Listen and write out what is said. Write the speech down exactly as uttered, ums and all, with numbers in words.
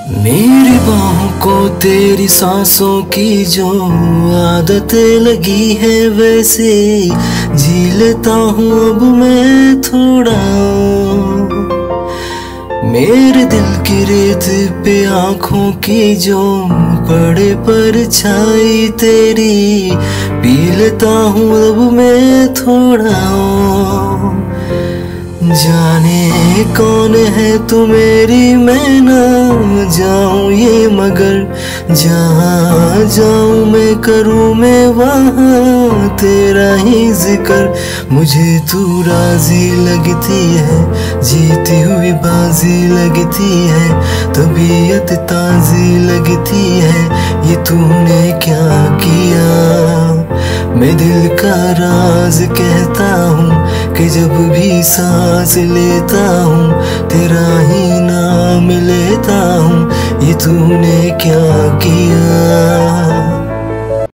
मेरी बाहों को तेरी सांसों की जो आदत लगी है, वैसे जी लेता हूँ अब मैं थोड़ा। मेरे दिल की रेत पे आँखों की जो पड़े परछाई तेरी, पी लेता हूँ अब मैं थोड़ा। जाने कौन है तू मेरी, मैं ना जाऊं ये मगर जहाँ जाऊं मैं करूं मैं वहाँ तेरा ही जिक्र। मुझे तू राजी लगती है, जीती हुई बाजी लगती है, तबीयत ताजी लगती है, ये तूने क्या किया। मैं दिल का राज कहता हूँ कि जब भी सांस लेता हूँ तेरा ही नाम लेता हूँ, ये तूने क्या किया।